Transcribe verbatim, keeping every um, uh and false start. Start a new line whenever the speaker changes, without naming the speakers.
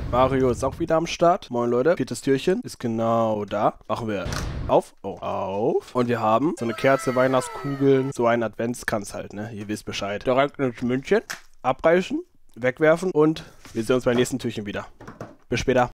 Mario ist auch wieder am Start. Moin Leute, viertes Türchen ist genau da. Machen wir auf, oh, auf. Und wir haben so eine Kerze, Weihnachtskugeln, so einen Adventskranz halt, ne? Ihr wisst Bescheid. Direkt ins München, abreißen, wegwerfen und wir sehen uns beim nächsten Türchen wieder. Bis später.